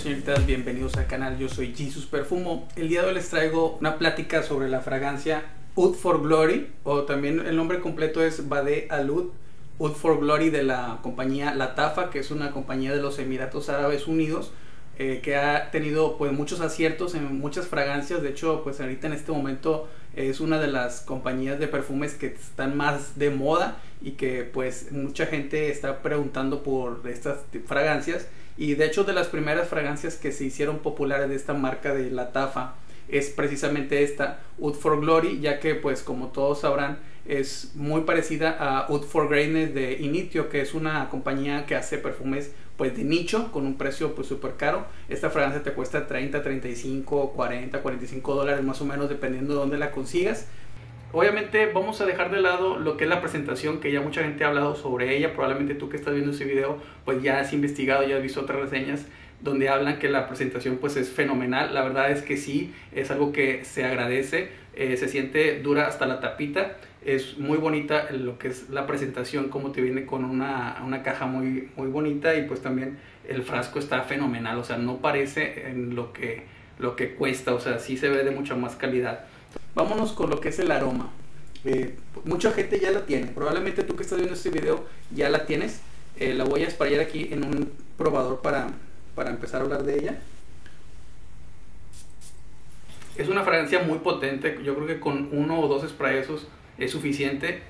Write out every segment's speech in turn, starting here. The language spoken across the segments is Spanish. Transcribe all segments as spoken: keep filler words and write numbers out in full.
señoritas, bienvenidos al canal. Yo soy Jesus Perfumo. El día de hoy les traigo una plática sobre la fragancia Oud for Glory, o también el nombre completo es Bade Al Oud. Oud for Glory, de la compañía Lattafa, que es una compañía de los Emiratos Árabes Unidos, eh, que ha tenido pues muchos aciertos en muchas fragancias. De hecho, pues ahorita en este momento es una de las compañías de perfumes que están más de moda y que pues mucha gente está preguntando por estas fragancias. Y de hecho, de las primeras fragancias que se hicieron populares de esta marca de Lattafa es precisamente esta, Oud for Glory, ya que pues como todos sabrán es muy parecida a Oud for Greatness de Initio, que es una compañía que hace perfumes pues de nicho con un precio pues súper caro. Esta fragancia te cuesta treinta, treinta y cinco, cuarenta, cuarenta y cinco dólares más o menos, dependiendo de dónde la consigas. Obviamente vamos a dejar de lado lo que es la presentación, que ya mucha gente ha hablado sobre ella. Probablemente tú que estás viendo este video pues ya has investigado, ya has visto otras reseñas donde hablan que la presentación pues es fenomenal. La verdad es que sí, es algo que se agradece, eh, se siente dura hasta la tapita. Es muy bonita lo que es la presentación, como te viene con una, una caja muy, muy bonita, y pues también el frasco está fenomenal, o sea, no parece en lo que, lo que cuesta, o sea, sí se ve de mucha más calidad. Vámonos con lo que es el aroma. Eh, mucha gente ya la tiene, probablemente tú que estás viendo este video ya la tienes. Eh, la voy a esparcir aquí en un probador para, para empezar a hablar de ella. Es una fragancia muy potente, yo creo que con uno o dos sprayazos es suficiente.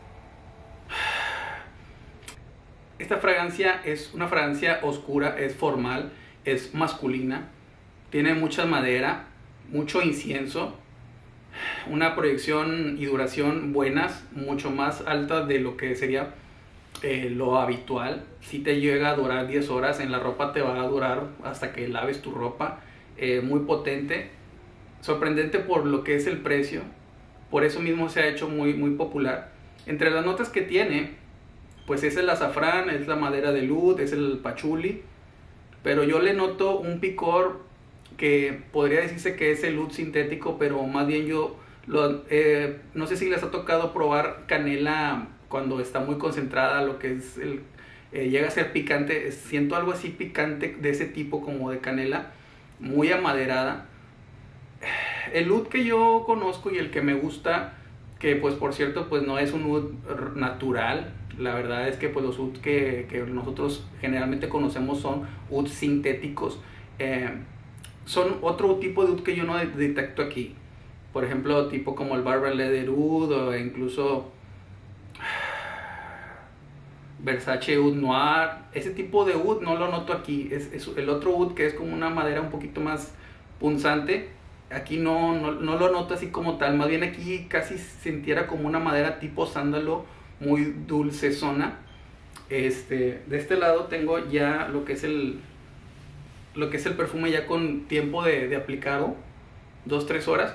Esta fragancia es una fragancia oscura, es formal, es masculina, tiene mucha madera, mucho incienso, una proyección y duración buenas, mucho más alta de lo que sería eh, lo habitual. Si te llega a durar diez horas, en la ropa te va a durar hasta que laves tu ropa. Eh, muy potente, sorprendente por lo que es el precio, por eso mismo se ha hecho muy, muy popular. Entre las notas que tiene, pues es el azafrán, es la madera de oud, es el pachuli, pero yo le noto un picor que podría decirse que es el oud sintético, pero más bien yo lo, eh, no sé si les ha tocado probar canela cuando está muy concentrada, lo que es el, eh, llega a ser picante. Siento algo así picante de ese tipo, como de canela, muy amaderada. El oud que yo conozco y el que me gusta, que pues por cierto pues no es un oud natural, la verdad es que pues los oud que, que nosotros generalmente conocemos son oud sintéticos. eh, son otro tipo de oud que yo no detecto aquí, por ejemplo tipo como el Barbara Leather Oud, o incluso Versace Oud Noir. Ese tipo de oud no lo noto aquí. Es, es el otro oud que es como una madera un poquito más punzante. Aquí no, no, no lo noto así como tal, más bien aquí casi sintiera como una madera tipo sándalo, muy dulcezona. Este, de este lado tengo ya lo que es el lo que es el perfume ya con tiempo de, de aplicado, dos tres horas.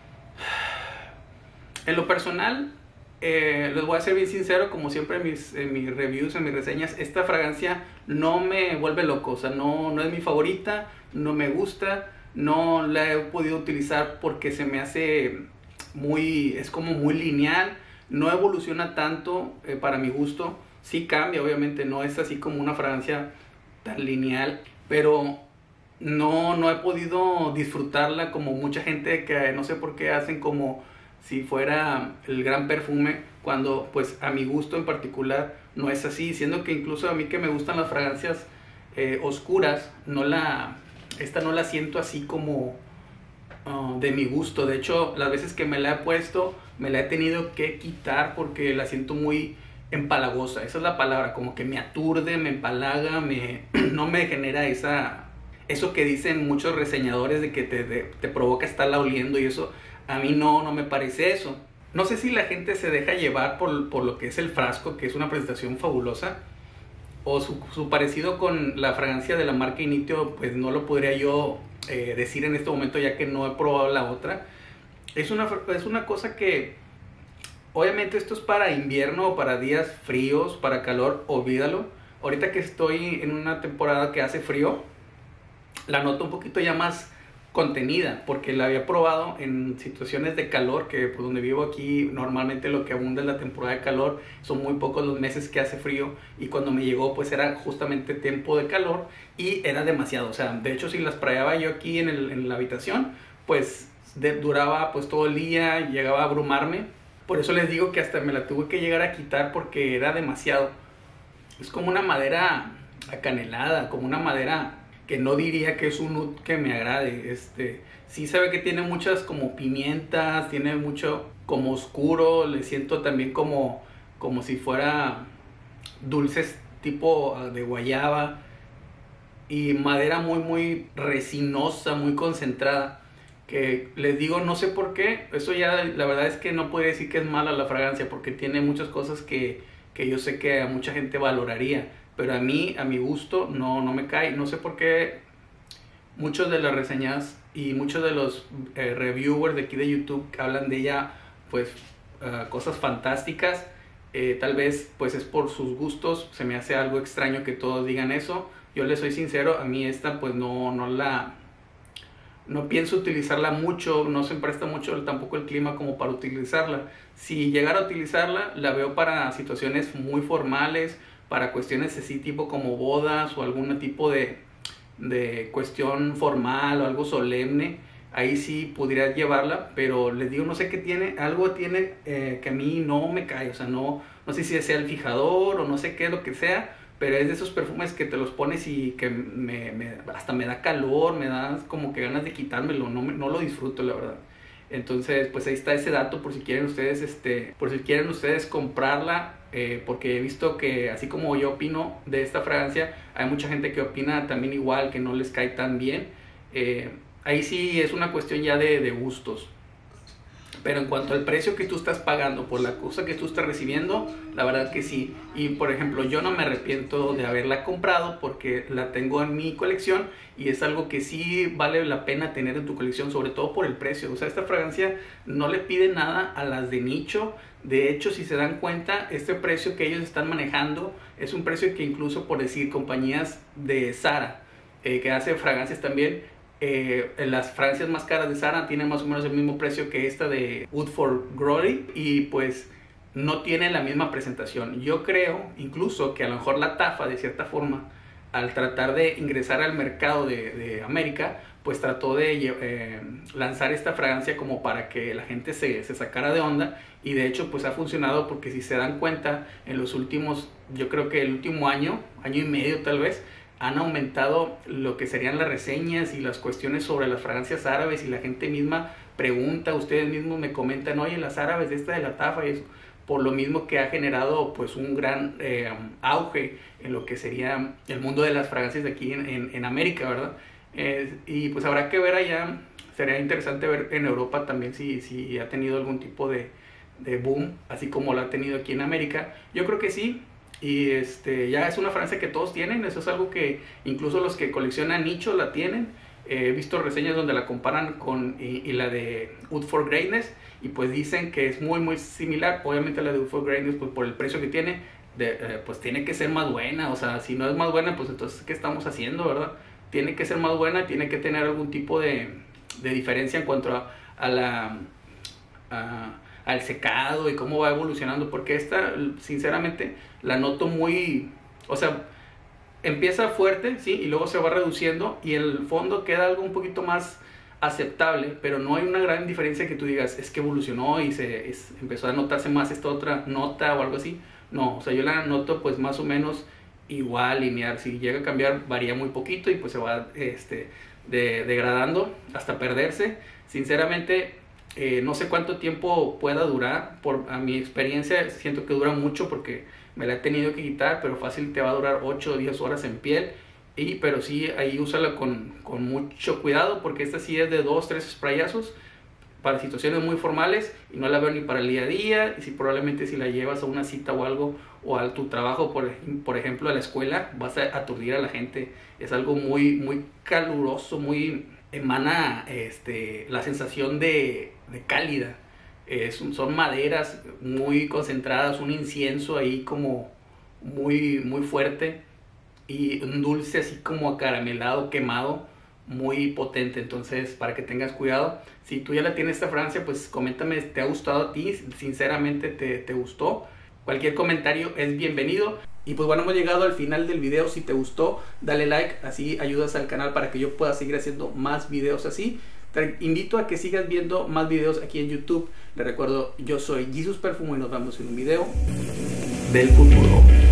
En lo personal, eh, les voy a ser bien sincero, como siempre en mis, en mis reviews, en mis reseñas, esta fragancia no me vuelve loco, o sea, no, no es mi favorita, no me gusta. No la he podido utilizar porque se me hace muy, es como muy lineal, no evoluciona tanto eh, para mi gusto. Sí cambia, obviamente, no es así como una fragancia tan lineal, pero no, no he podido disfrutarla como mucha gente que no sé por qué hacen como si fuera el gran perfume, cuando pues a mi gusto en particular no es así, siendo que incluso a mí que me gustan las fragancias eh, oscuras, no la... esta no la siento así como uh, de mi gusto. De hecho, las veces que me la he puesto, me la he tenido que quitar porque la siento muy empalagosa. Esa es la palabra, como que me aturde, me empalaga, me, no me genera esa, eso que dicen muchos reseñadores de que te, de, te provoca estarla oliendo, y eso a mí no, no me parece eso. No sé si la gente se deja llevar por, por lo que es el frasco, que es una presentación fabulosa, o su, su parecido con la fragancia de la marca Initio, pues no lo podría yo eh, decir en este momento, ya que no he probado la otra. Es una, es una cosa que, obviamente esto es para invierno o para días fríos, para calor, olvídalo. Ahorita que estoy en una temporada que hace frío, la noto un poquito ya más contenida, porque la había probado en situaciones de calor, que por donde vivo aquí normalmente lo que abunda es la temporada de calor, son muy pocos los meses que hace frío, y cuando me llegó pues era justamente tiempo de calor y era demasiado. O sea, de hecho si las sprayaba yo aquí en, el, en la habitación, pues de, duraba pues todo el día, llegaba a abrumarme. Por eso les digo que hasta me la tuve que llegar a quitar porque era demasiado. Es como una madera acanelada, como una madera que no diría que es un oud que me agrade. Este, sí se ve que tiene muchas como pimientas, tiene mucho como oscuro, le siento también como, como si fuera dulces tipo de guayaba, y madera muy muy resinosa, muy concentrada, que les digo, no sé por qué, eso ya la verdad es que no puedo decir que es mala la fragancia, porque tiene muchas cosas que, que yo sé que a mucha gente valoraría, pero a mí, a mi gusto, no, no me cae. No sé por qué muchos de las reseñas y muchos de los eh, reviewers de aquí de YouTube hablan de ella, pues, uh, cosas fantásticas. Eh, tal vez, pues, es por sus gustos, se me hace algo extraño que todos digan eso. Yo les soy sincero, a mí esta, pues, no, no la... no pienso utilizarla mucho, no se presta mucho tampoco el clima como para utilizarla. Si llegara a utilizarla, la veo para situaciones muy formales, para cuestiones así tipo como bodas o algún tipo de, de cuestión formal o algo solemne. Ahí sí pudiera llevarla, pero les digo, no sé qué tiene, algo tiene eh, que a mí no me cae. O sea, no, no sé si sea el fijador o no sé qué es lo que sea, pero es de esos perfumes que te los pones y que me, me, hasta me da calor, me da como que ganas de quitármelo, no, no lo disfruto, la verdad. Entonces, pues ahí está ese dato por si quieren ustedes, este, por si quieren ustedes comprarla, eh, porque he visto que así como yo opino de esta fragancia, hay mucha gente que opina también igual, que no les cae tan bien. Eh, ahí sí es una cuestión ya de, de gustos. Pero en cuanto al precio que tú estás pagando por la cosa que tú estás recibiendo, la verdad que sí. Y por ejemplo, yo no me arrepiento de haberla comprado porque la tengo en mi colección y es algo que sí vale la pena tener en tu colección, sobre todo por el precio. O sea, esta fragancia no le pide nada a las de nicho. De hecho, si se dan cuenta, este precio que ellos están manejando es un precio que incluso, por decir, compañías de Zara, eh, que hace fragancias también, Eh, las fragancias más caras de Zara tienen más o menos el mismo precio que esta de Oud for Glory, y pues no tiene la misma presentación. Yo creo incluso que a lo mejor la Tafa, de cierta forma, al tratar de ingresar al mercado de, de América, pues trató de eh, lanzar esta fragancia como para que la gente se, se sacara de onda, y de hecho pues ha funcionado, porque si se dan cuenta, en los últimos, yo creo que el último año, año y medio tal vez, han aumentado lo que serían las reseñas y las cuestiones sobre las fragancias árabes, y la gente misma pregunta, ustedes mismos me comentan, oye, las árabes de esta de la Tafa, y eso, por lo mismo que ha generado pues un gran eh, auge en lo que sería el mundo de las fragancias de aquí en, en, en América, ¿verdad? Eh, y pues habrá que ver allá, sería interesante ver en Europa también si, si ha tenido algún tipo de, de boom, así como lo ha tenido aquí en América. Yo creo que sí. Y este, ya es una fragancia que todos tienen, eso es algo que incluso los que coleccionan nicho la tienen. Eh, he visto reseñas donde la comparan con y, y la de Oud for Greatness, y pues dicen que es muy muy similar. Obviamente la de Oud for Greatness, pues por el precio que tiene, de, eh, pues tiene que ser más buena. O sea, si no es más buena, pues entonces ¿qué estamos haciendo, verdad? Tiene que ser más buena, tiene que tener algún tipo de, de diferencia en cuanto a, a la... A, al secado y cómo va evolucionando, porque esta sinceramente la noto muy, o sea, empieza fuerte, sí, y luego se va reduciendo y el fondo queda algo un poquito más aceptable, pero no hay una gran diferencia que tú digas es que evolucionó y se es, empezó a notarse más esta otra nota o algo así. No, o sea, yo la noto pues más o menos igual, lineal. Si llega a cambiar varía muy poquito y pues se va este, de, degradando hasta perderse. Sinceramente Eh, no sé cuánto tiempo pueda durar. Por a mi experiencia siento que dura mucho porque me la he tenido que quitar, pero fácil te va a durar ocho o diez horas en piel. Y, pero sí, ahí úsala con, con mucho cuidado, porque esta sí es de dos tres sprayazos para situaciones muy formales y no la veo ni para el día a día. Y si probablemente si la llevas a una cita o algo, o a tu trabajo, por, por ejemplo a la escuela, vas a aturdir a la gente. Es algo muy, muy caluroso, muy... emana este, la sensación de, de cálida. Eh, son, son maderas muy concentradas, un incienso ahí como muy, muy fuerte, y un dulce así como acaramelado, quemado, muy potente, entonces para que tengas cuidado. Si tú ya la tienes esta fragancia, pues coméntame, ¿te ha gustado a ti? Sinceramente, ¿te, te gustó? Cualquier comentario es bienvenido. Y pues bueno, hemos llegado al final del video. Si te gustó, dale like, así ayudas al canal para que yo pueda seguir haciendo más videos así. Te invito a que sigas viendo más videos aquí en YouTube. Les recuerdo, yo soy Jesus Perfumo y nos vemos en un video del futuro.